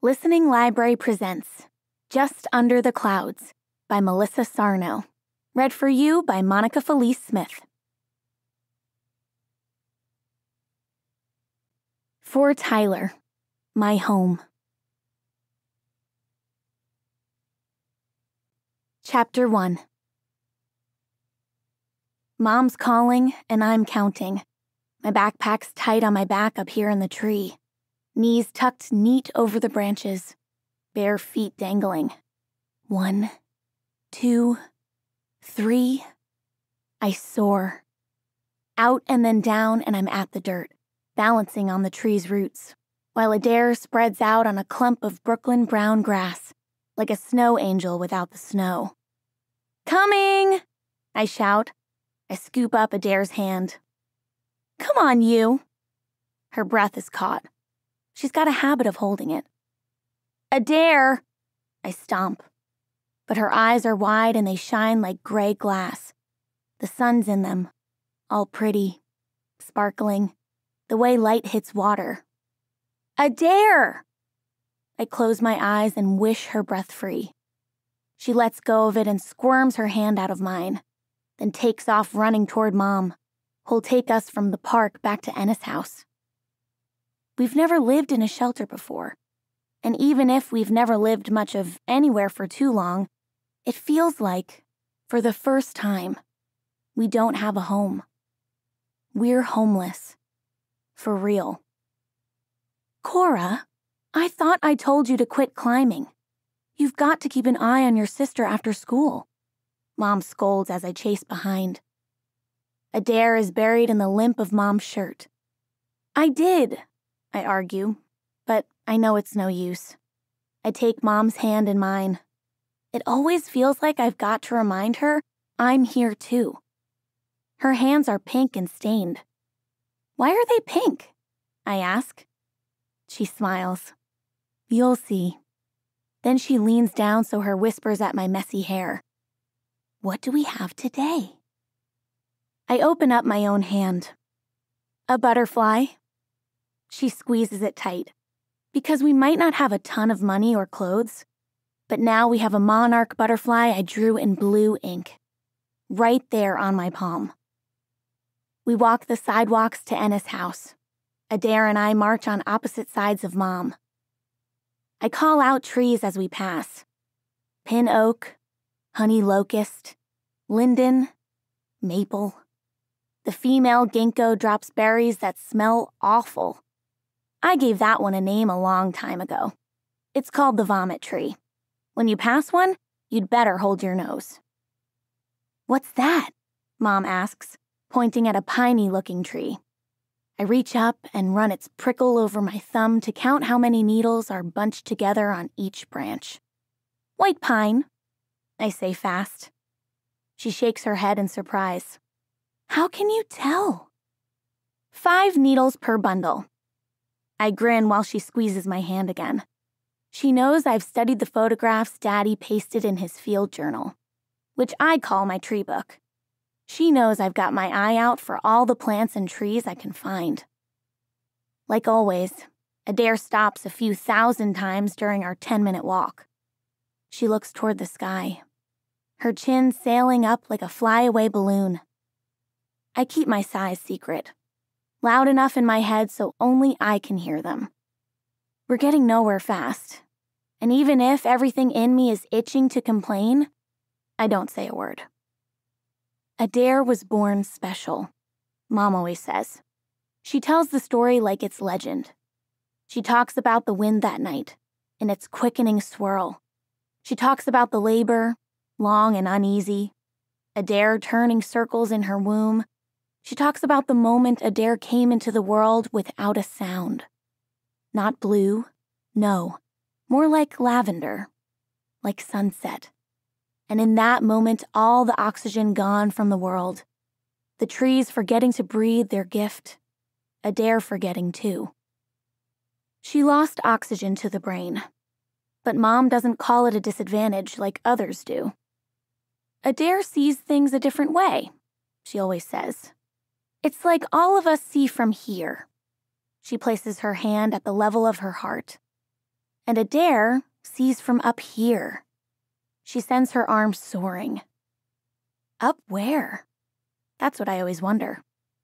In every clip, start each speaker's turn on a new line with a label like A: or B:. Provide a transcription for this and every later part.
A: Listening Library presents Just Under the Clouds by Melissa Sarno. Read for you by Monika Felice Smith. For Tyler, My Home. Chapter 1. Mom's calling and I'm counting. My backpack's tight on my back up here in the tree. Knees tucked neat over the branches, bare feet dangling. 1, 2, 3. I soar. Out and then down, and I'm at the dirt, balancing on the tree's roots, while Adair spreads out on a clump of Brooklyn brown grass, like a snow angel without the snow. Coming! I shout. I scoop up Adair's hand. Come on, you. Her breath is caught. She's got a habit of holding it. Adair! I stomp. But her eyes are wide and they shine like gray glass. The sun's in them, all pretty, sparkling, the way light hits water. Adair! I close my eyes and wish her breath free. She lets go of it and squirms her hand out of mine, then takes off running toward Mom, who'll take us from the park back to Ennis' house. We've never lived in a shelter before, and even if we've never lived much of anywhere for too long, it feels like, for the first time, we don't have a home. We're homeless. For real. Cora, I thought I told you to quit climbing. You've got to keep an eye on your sister after school. Mom scolds as I chase behind. Adair is buried in the limp of Mom's shirt. I did, I argue, but I know it's no use. I take Mom's hand in mine. It always feels like I've got to remind her I'm here too. Her hands are pink and stained. Why are they pink? I ask. She smiles. You'll see. Then she leans down so her whispers at my messy hair. What do we have today? I open up my own hand. A butterfly. She squeezes it tight. Because we might not have a ton of money or clothes, but now we have a monarch butterfly I drew in blue ink. Right there on my palm. We walk the sidewalks to Ennis' house. Adair and I march on opposite sides of Mom. I call out trees as we pass. Pin oak, honey locust, linden, maple. The female ginkgo drops berries that smell awful. I gave that one a name a long time ago. It's called the vomit tree. When you pass one, you'd better hold your nose. What's that? Mom asks, pointing at a piney-looking tree. I reach up and run its prickle over my thumb to count how many needles are bunched together on each branch. White pine, I say fast. She shakes her head in surprise. How can you tell? 5 needles per bundle. I grin while she squeezes my hand again. She knows I've studied the photographs Daddy pasted in his field journal, which I call my tree book. She knows I've got my eye out for all the plants and trees I can find. Like always, Adair stops a few thousand times during our 10-minute walk. She looks toward the sky, her chin sailing up like a flyaway balloon. I keep my sighs secret, loud enough in my head so only I can hear them. We're getting nowhere fast, and even if everything in me is itching to complain, I don't say a word. Adair was born special, Mom always says. She tells the story like it's legend. She talks about the wind that night, in its quickening swirl. She talks about the labor, long and uneasy, Adair turning circles in her womb. She talks about the moment Adair came into the world without a sound. Not blue, no, more like lavender, like sunset. And in that moment, all the oxygen gone from the world. The trees forgetting to breathe their gift. Adair forgetting too. She lost oxygen to the brain. But Mom doesn't call it a disadvantage like others do. Adair sees things a different way, she always says. It's like all of us see from here. She places her hand at the level of her heart. And Adair sees from up here. She sends her arms soaring. Up where? That's what I always wonder.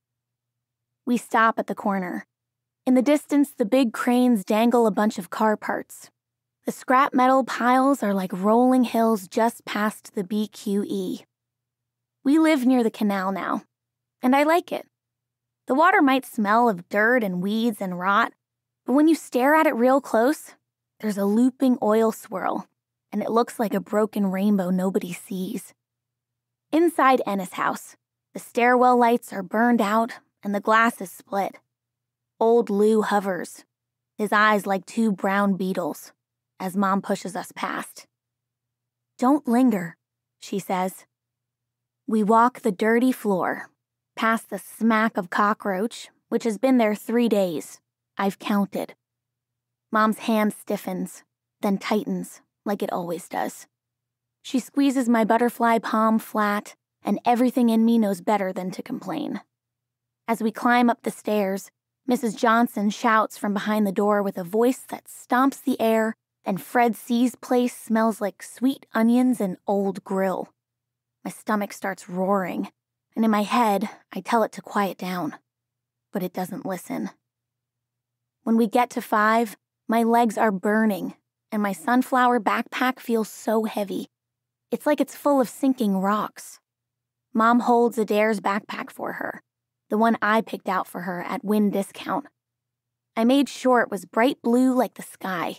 A: We stop at the corner. In the distance, the big cranes dangle a bunch of car parts. The scrap metal piles are like rolling hills just past the BQE. We live near the canal now, and I like it. The water might smell of dirt and weeds and rot, but when you stare at it real close, there's a looping oil swirl, and it looks like a broken rainbow nobody sees. Inside Ennis' house, the stairwell lights are burned out and the glass is split. Old Lou hovers, his eyes like two brown beetles, as Mom pushes us past. Don't linger, she says. We walk the dirty floor, past the smack of cockroach, which has been there 3 days. I've counted. Mom's hand stiffens, then tightens, like it always does. She squeezes my butterfly palm flat, and everything in me knows better than to complain. As we climb up the stairs, Mrs. Johnson shouts from behind the door with a voice that stomps the air, and Fred C's place smells like sweet onions and old grill. My stomach starts roaring, and in my head, I tell it to quiet down. But it doesn't listen. When we get to 5, my legs are burning, and my sunflower backpack feels so heavy. It's like it's full of sinking rocks. Mom holds Adair's backpack for her, the one I picked out for her at Win Discount. I made sure it was bright blue like the sky.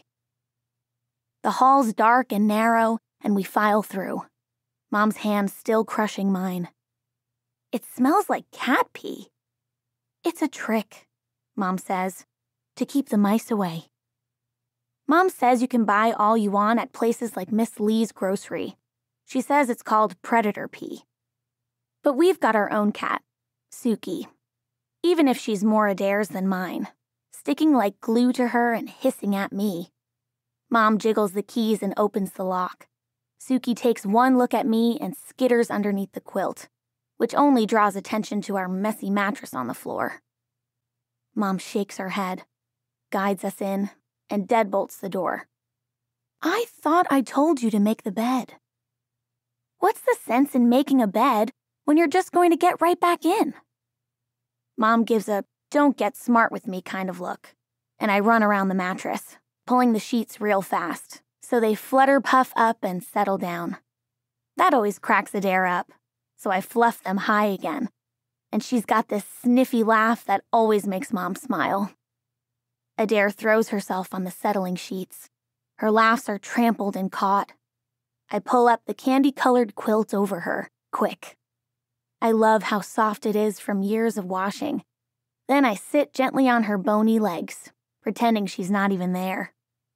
A: The hall's dark and narrow, and we file through, Mom's hand still crushing mine. It smells like cat pee. It's a trick, Mom says, to keep the mice away. Mom says you can buy all you want at places like Miss Lee's grocery. She says it's called predator pee. But we've got our own cat, Suki, even if she's more Adair's than mine, sticking like glue to her and hissing at me. Mom jiggles the keys and opens the lock. Suki takes one look at me and skitters underneath the quilt, which only draws attention to our messy mattress on the floor. Mom shakes her head, guides us in, and deadbolts the door. I thought I told you to make the bed. What's the sense in making a bed when you're just going to get right back in? Mom gives a don't get smart with me kind of look, and I run around the mattress, pulling the sheets real fast, so they flutter, puff up, and settle down. That always cracks Adair up, so I fluff them high again, and she's got this sniffy laugh that always makes Mom smile. Adair throws herself on the settling sheets. Her laughs are trampled and caught. I pull up the candy-colored quilt over her, quick. I love how soft it is from years of washing. Then I sit gently on her bony legs, pretending she's not even there.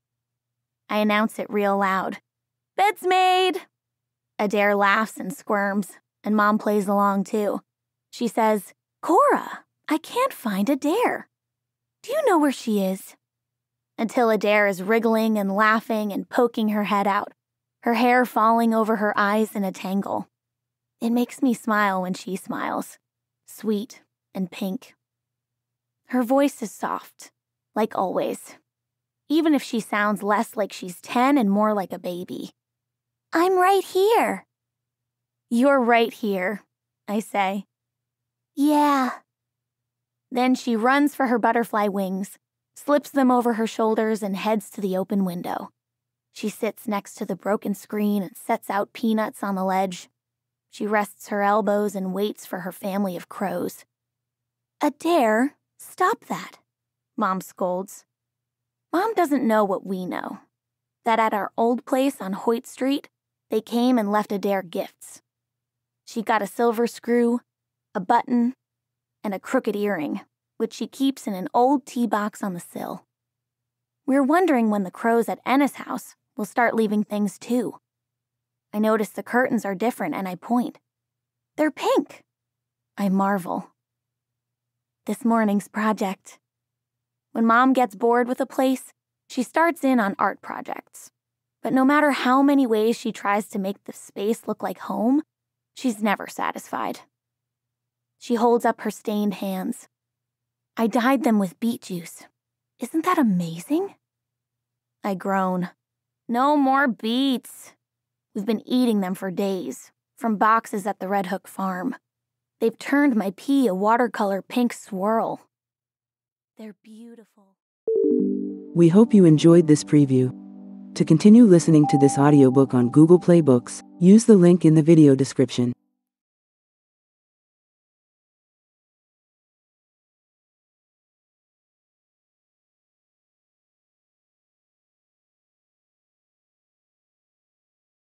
A: I announce it real loud. Bed's made! Adair laughs and squirms, and Mom plays along too. She says, Cora, I can't find Adair. Do you know where she is? Until Adair is wriggling and laughing and poking her head out, her hair falling over her eyes in a tangle. It makes me smile when she smiles, sweet and pink. Her voice is soft, like always, even if she sounds less like she's 10 and more like a baby. I'm right here. You're right here, I say. Yeah. Then she runs for her butterfly wings, slips them over her shoulders, and heads to the open window. She sits next to the broken screen and sets out peanuts on the ledge. She rests her elbows and waits for her family of crows. Adair, stop that, Mom scolds. Mom doesn't know what we know, that at our old place on Hoyt Street, they came and left Adair gifts. She got a silver screw, a button, and a crooked earring, which she keeps in an old tea box on the sill. We're wondering when the crows at Ennis' house will start leaving things too. I notice the curtains are different and I point. They're pink. I marvel. This morning's project. When Mom gets bored with a place, she starts in on art projects. But no matter how many ways she tries to make the space look like home, she's never satisfied. She holds up her stained hands. I dyed them with beet juice. Isn't that amazing? I groan. No more beets. We've been eating them for days, from boxes at the Red Hook farm. They've turned my pea a watercolor pink swirl. They're beautiful.
B: We hope you enjoyed this preview. To continue listening to this audiobook on Google Play Books, use the link in the video description.